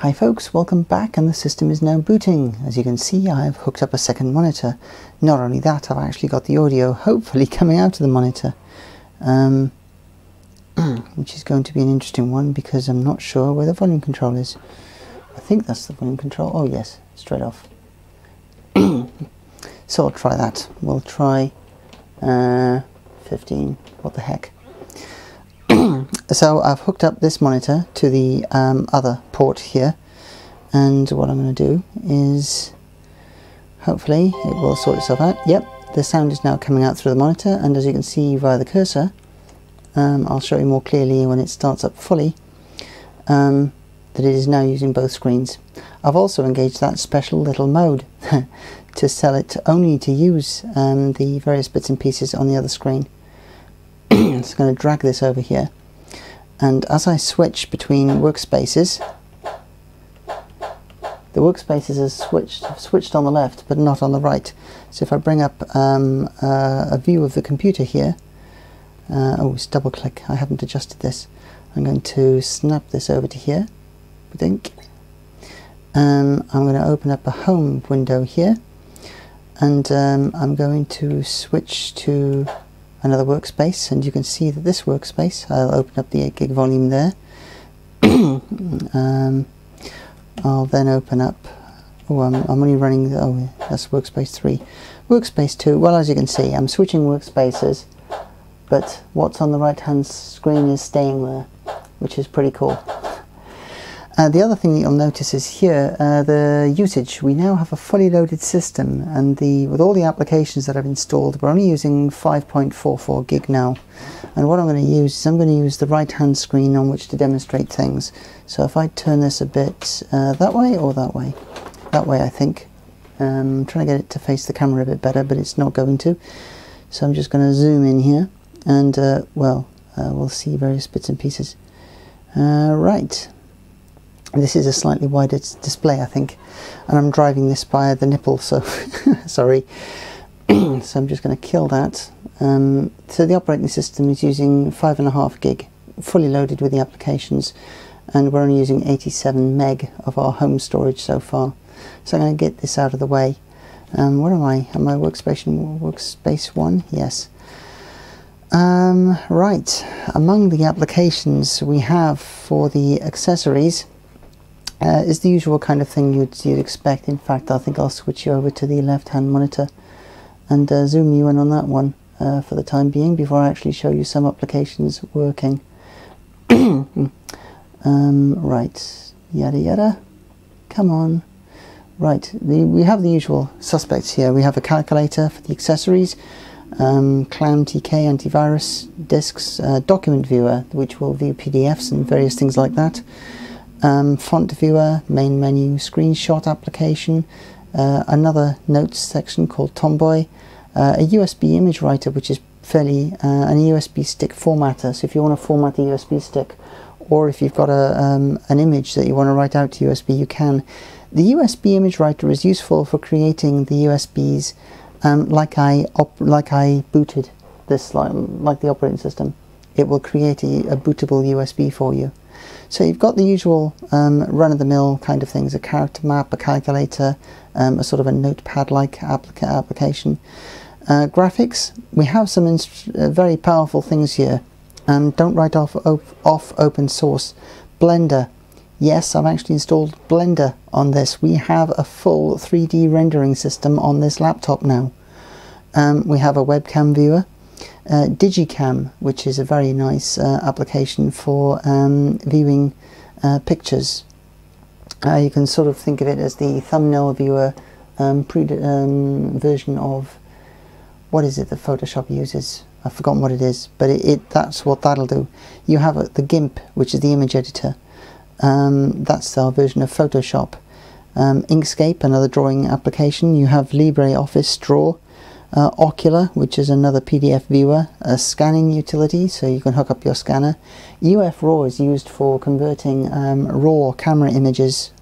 Hi folks, welcome back, and the system is now booting. As you can see, I have hooked up a second monitor. Not only that, I've actually got the audio hopefully coming out of the monitor, which is going to be an interesting one because I'm not sure where the volume control is. I think that's the volume control. Oh yes, straight off. So I'll try that. We'll try 15. What the heck? So I've hooked up this monitor to the other port here, and what I'm going to do is hopefully it will sort itself out. Yep, the sound is now coming out through the monitor, and as you can see via the cursor, I'll show you more clearly when it starts up fully, that it is now using both screens. I've also engaged that special little mode to sell it only to use the various bits and pieces on the other screen. So I'm going to drag this over here, and as I switch between workspaces, the workspaces are switched on the left but not on the right. So if I bring up a view of the computer here, oh, it's double click, I haven't adjusted this. I'm going to snap this over to here, I think. I'm going to open up a home window here, and I'm going to switch to another workspace, and you can see that this workspace, I'll open up the 8 gig volume there. I'll then open up, oh, I'm only running, oh, that's workspace 3. Workspace 2, well, as you can see, I'm switching workspaces, but what's on the right hand screen is staying there, which is pretty cool. The other thing that you'll notice is here, the usage. We now have a fully loaded system, and with all the applications that I've installed, we're only using 5.44 gig now. And what I'm going to use is I'm going to use the right hand screen on which to demonstrate things. So if I turn this a bit that way or that way? That way, I think. I'm trying to get it to face the camera a bit better, but it's not going to. So I'm just going to zoom in here, and we'll see various bits and pieces. Right. This is a slightly wider display, I think, and I'm driving this by the nipple, so sorry. So I'm just going to kill that. So the operating system is using 5.5 gig, fully loaded with the applications, and we're only using 87 meg of our home storage so far. So I'm going to get this out of the way. Where am I? Am I workspace 1? Yes. Right. Among the applications we have for the accessories, is the usual kind of thing you'd expect. In fact, I think I'll switch you over to the left-hand monitor and zoom you in on that one for the time being, before I actually show you some applications working. Right, yada yada, come on. Right, we have the usual suspects here. We have a calculator for the accessories, Clown TK antivirus, disks, document viewer, which will view PDFs and various things like that. Font viewer, main menu, screenshot application, another notes section called Tomboy, a USB image writer, which is fairly an USB stick formatter. So if you want to format the USB stick, or if you've got an image that you want to write out to USB, you can. The USB image writer is useful for creating the USBs like I booted this, like the operating system. It will create a bootable USB for you. So you've got the usual run-of-the-mill kind of things: a character map, a calculator, a sort of a notepad-like application. Graphics, we have some very powerful things here. Don't write off open source. Blender, yes, I've actually installed Blender on this. We have a full 3D rendering system on this laptop now. We have a webcam viewer. Digicam, which is a very nice application for viewing pictures. You can sort of think of it as the thumbnail viewer version of, what is it that Photoshop uses? I've forgotten what it is, but that's what that'll do. You have the GIMP, which is the image editor. That's our version of Photoshop. Inkscape, another drawing application. You have LibreOffice Draw. Ocular, which is another PDF viewer, a scanning utility, so you can hook up your scanner. UF-RAW is used for converting raw camera images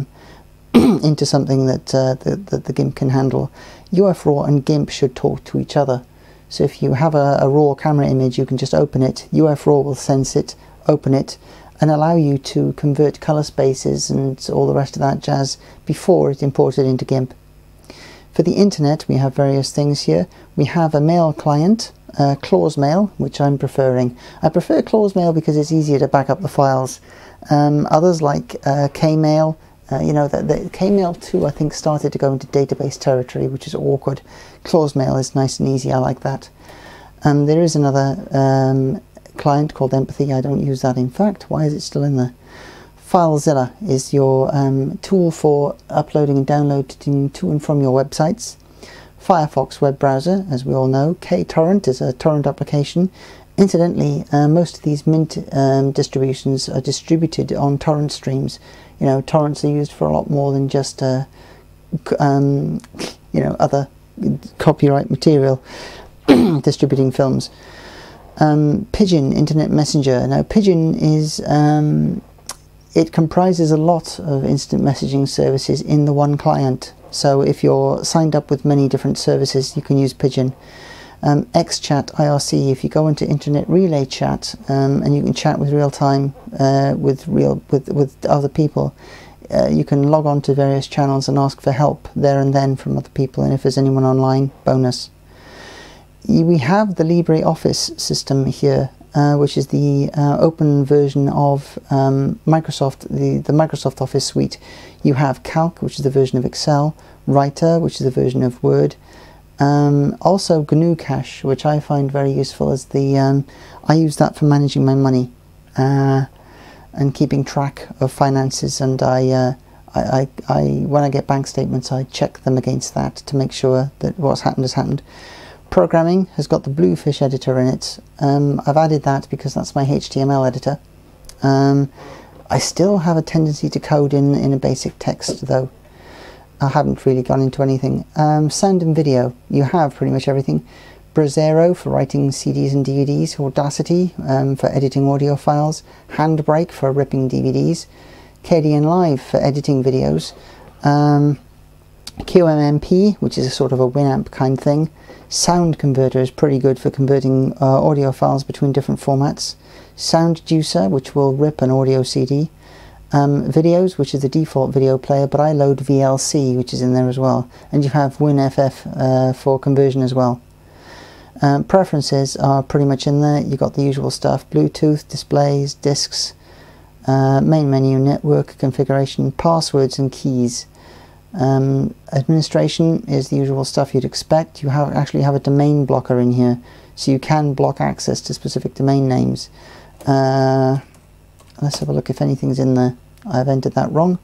into something that the GIMP can handle. UF-RAW and GIMP should talk to each other. So if you have a raw camera image, you can just open it. UF-RAW will sense it, open it, and allow you to convert color spaces and all the rest of that jazz before it's imported into GIMP. For the internet, we have various things here. We have a mail client, ClawsMail, which I'm preferring. I prefer ClawsMail because it's easier to back up the files. Others like Kmail, you know, the Kmail 2 I think started to go into database territory, which is awkward. ClawsMail is nice and easy, I like that. There is another client called Empathy. I don't use that, in fact. Why is it still in there? FileZilla is your tool for uploading and downloading to and from your websites. Firefox web browser, as we all know. KTorrent is a torrent application. Incidentally, most of these Mint distributions are distributed on torrent streams. You know, torrents are used for a lot more than just you know, other copyright material. Distributing films. Pidgin Internet Messenger. Now Pidgin is it comprises a lot of instant messaging services in the one client. So if you're signed up with many different services, you can use Pidgin. XChat IRC, if you go into Internet Relay Chat and you can chat with real time with other people, you can log on to various channels and ask for help there and then from other people, and if there's anyone online, bonus. We have the LibreOffice system here, which is the open version of Microsoft, the Microsoft Office suite. You have Calc, which is the version of Excel, Writer, which is the version of Word, also GNU Cache, which I find very useful as the I use that for managing my money and keeping track of finances, and when I get bank statements I check them against that to make sure that what's happened has happened. Programming has got the Bluefish editor in it. I've added that because that's my HTML editor. I still have a tendency to code in a basic text though. I haven't really gone into anything. Sound and video, you have pretty much everything. Brasero for writing CDs and DVDs, Audacity for editing audio files, Handbrake for ripping DVDs, Kdenlive for editing videos, QMMP, which is a sort of a Winamp kind thing. Sound Converter is pretty good for converting audio files between different formats. Sound Juicer, which will rip an audio CD. Videos, which is the default video player, but I load VLC, which is in there as well. And you have WinFF for conversion as well. Preferences are pretty much in there. You've got the usual stuff: Bluetooth, displays, disks, main menu, network configuration, passwords and keys. Administration is the usual stuff you'd expect. You actually have a domain blocker in here, so you can block access to specific domain names. Let's have a look if anything's in there. I've entered that wrong.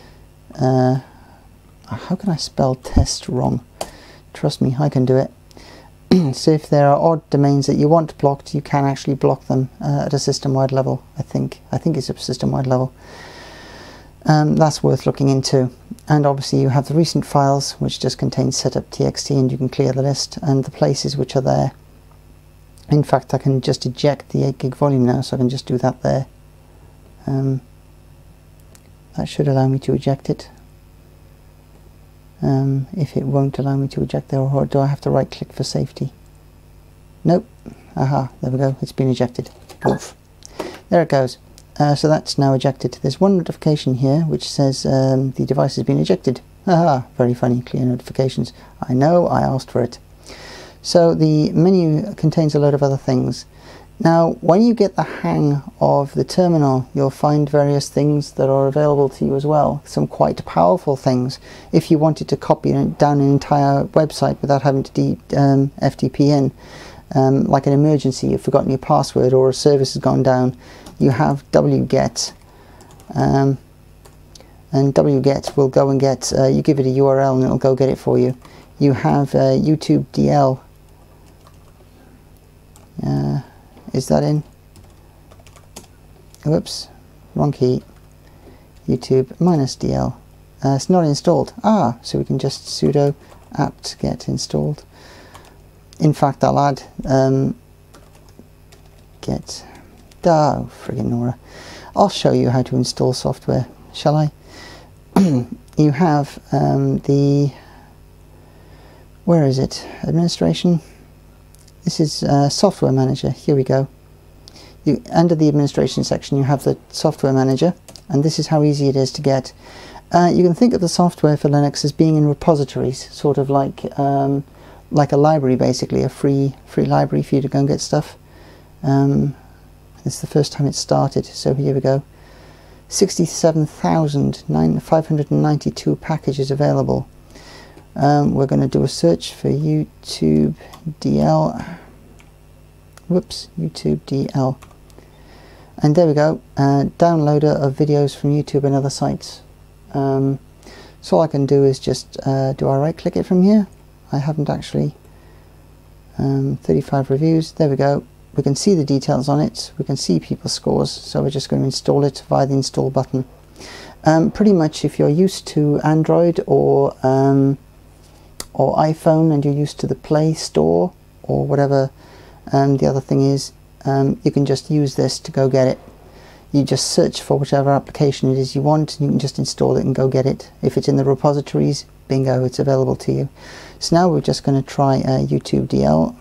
How can I spell test wrong? Trust me, I can do it. So if there are odd domains that you want blocked, you can actually block them at a system-wide level. I think it's a system-wide level. That's worth looking into. And obviously you have the recent files, which just contain setup.txt, and you can clear the list and the places which are there. In fact, I can just eject the 8 gig volume now, so I can just do that there. That should allow me to eject it. If it won't allow me to eject there, or do I have to right click for safety? Nope. Aha, there we go, it's been ejected. Oof. There it goes. So that's now ejected. There's one notification here which says the device has been ejected. Aha, very funny, clear notifications. I know, I asked for it. So the menu contains a load of other things. Now, when you get the hang of the terminal, you'll find various things that are available to you as well. Some quite powerful things. If you wanted to copy down an entire website without having to FTP in, like an emergency, you've forgotten your password or a service has gone down, you have wget, and wget will go and get, you give it a URL and it'll go get it for you. You have YouTube DL. Is that in? Whoops, wrong key. YouTube -DL. It's not installed. Ah, so we can just sudo apt get installed. In fact, I'll add get. Oh, friggin' Nora. I'll show you how to install software, shall I? You have the, where is it? Administration. This is Software Manager. Here we go. under the administration section you have the software manager, and this is how easy it is to get. You can think of the software for Linux as being in repositories, sort of like a library, basically, a free library for you to go and get stuff. It's the first time it started, so here we go. 67,592 packages available. We're going to do a search for YouTube DL. Whoops, YouTube DL. And there we go, downloader of videos from YouTube and other sites. So all I can do is just, do I right click it from here? I haven't actually. 35 reviews, there we go. We can see the details on it, we can see people's scores, so we're just going to install it via the install button. Pretty much if you're used to Android or iPhone and you're used to the Play Store or whatever the other thing is, you can just use this to go get it. You just search for whichever application it is you want and you can just install it and go get it. If it's in the repositories, bingo, it's available to you. So now we're just going to try YouTube DL.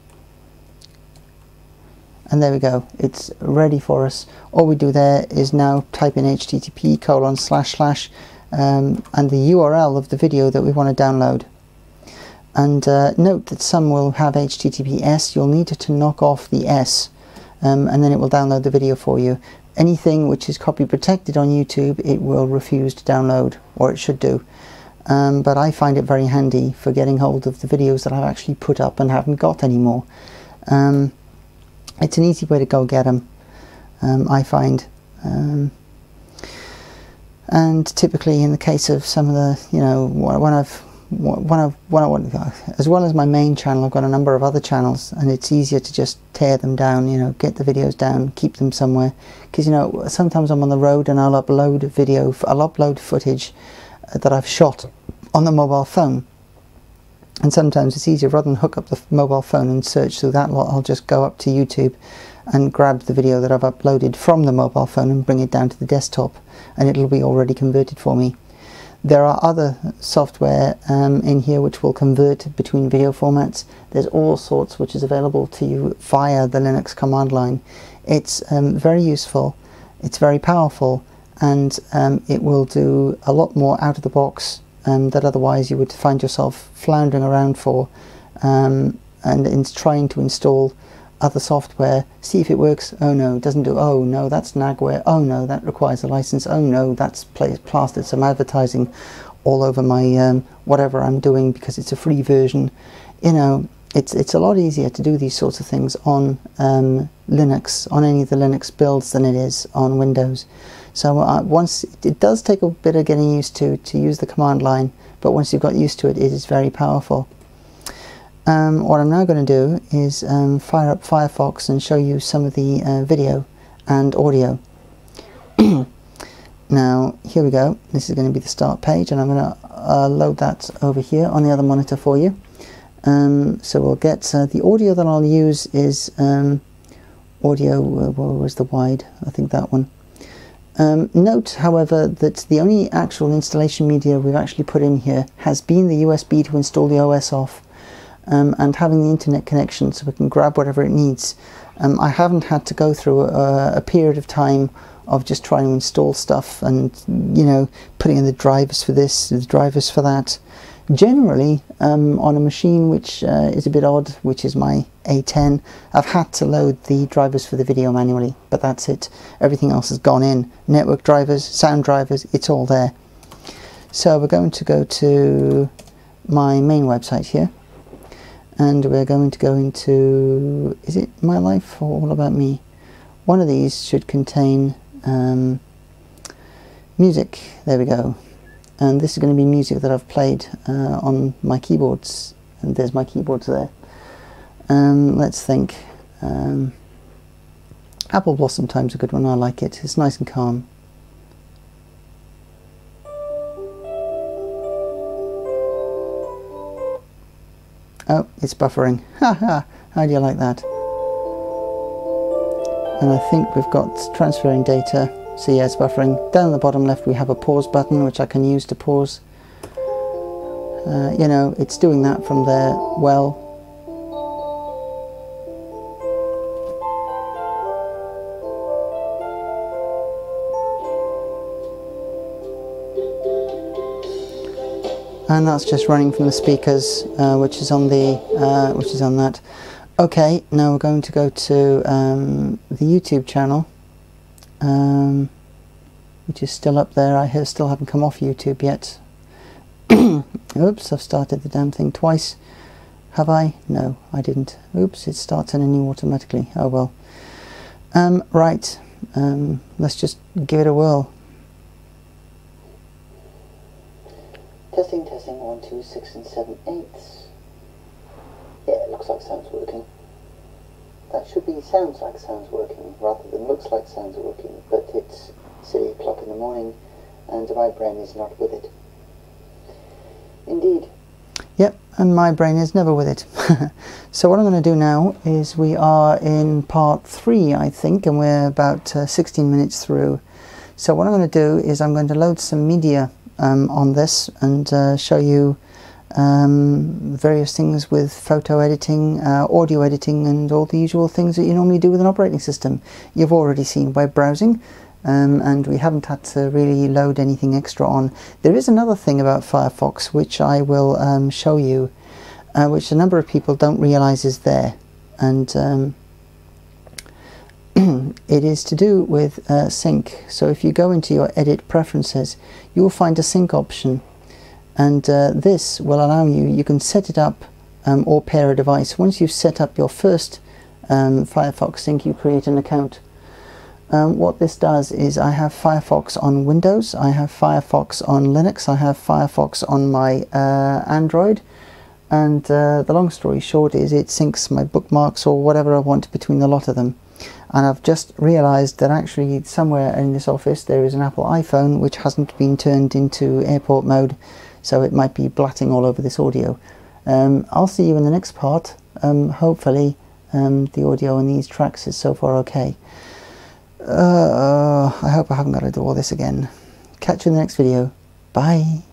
And there we go, it's ready for us. All we do there is now type in http:// and the URL of the video that we want to download. And note that some will have HTTPS. You'll need to knock off the S, and then it will download the video for you. Anything which is copy protected on YouTube, it will refuse to download, or it should do. But I find it very handy for getting hold of the videos that I've actually put up and haven't got anymore. It's an easy way to go get them, I find. And typically in the case of some of the, you know, when as well as my main channel, I've got a number of other channels, and it's easier to just tear them down, you know, get the videos down, keep them somewhere. Because, you know, sometimes I'm on the road and I'll upload footage that I've shot on the mobile phone. And sometimes it's easier, rather than hook up the mobile phone and search through that lot, I'll just go up to YouTube and grab the video that I've uploaded from the mobile phone and bring it down to the desktop, and it'll be already converted for me. There are other software in here which will convert between video formats. There's all sorts which is available to you via the Linux command line. It's very useful, it's very powerful, and it will do a lot more out of the box that otherwise you would find yourself floundering around for, and in trying to install other software, see if it works. Oh no, it doesn't do. Oh no, that's Nagware. Oh no, that requires a license. Oh no, that's plastered some advertising all over my whatever I'm doing because it's a free version. You know, it's a lot easier to do these sorts of things on Linux, on any of the Linux builds, than it is on Windows. So once it does take a bit of getting used to use the command line, but once you've got used to it, it is very powerful. What I'm now going to do is fire up Firefox and show you some of the video and audio. Now here we go, this is going to be the start page, and I'm going to load that over here on the other monitor for you. So we'll get the audio that I'll use is audio, where was the wide? I think that one. Note, however, that the only actual installation media we've actually put in here has been the USB to install the OS off, and having the internet connection so we can grab whatever it needs. I haven't had to go through a period of time of just trying to install stuff and, you know, putting in the drivers for this, the drivers for that. Generally, on a machine which is a bit odd, which is my A10, I've had to load the drivers for the video manually, but that's it. Everything else has gone in. Network drivers, sound drivers, it's all there. So we're going to go to my main website here, and we're going to go into, is it My Life or All About Me? One of these should contain music. There we go. And this is going to be music that I've played on my keyboards, and there's my keyboards there. Let's think. Apple Blossom Time's a good one, I like it. It's nice and calm. Oh, it's buffering. Haha, how do you like that? And I think we've got transferring data. So yeah, it's buffering. Down the bottom left we have a pause button which I can use to pause. You know, it's doing that from there well. and that's just running from the speakers, which is on that. Okay, now we're going to go to the YouTube channel, which is still up there. I still haven't come off YouTube yet. Oops, I've started the damn thing twice. Have I? No, I didn't. Oops, it starts anew automatically. Oh well. Right, let's just give it a whirl. Testing, 1, 2, 6 and 7 eighths. Yeah, it looks like sound's working. That should be sounds like sound's working rather than looks like sounds are working, but it's 3 o'clock in the morning and my brain is not with it. Indeed. Yep, and my brain is never with it. So what I'm going to do now is we are in part 3, I think, and we're about 16 minutes through. So what I'm going to do is I'm going to load some media on this and show you various things with photo editing, audio editing and all the usual things that you normally do with an operating system. You've already seen web browsing. And we haven't had to really load anything extra on. There is another thing about Firefox which I will show you, which a number of people don't realize is there, and it is to do with sync. So if you go into your edit preferences, you will find a sync option, and this will allow you can set it up or pair a device. Once you've set up your first Firefox sync, you create an account. What this does is I have Firefox on Windows, I have Firefox on Linux, I have Firefox on my Android, and the long story short is it syncs my bookmarks or whatever I want between the lot of them. And I've just realized that actually somewhere in this office there is an Apple iPhone which hasn't been turned into airport mode, so it might be blatting all over this audio. I'll see you in the next part. Hopefully the audio on these tracks is so far okay. I hope I haven't got to do all this again. Catch you in the next video. Bye.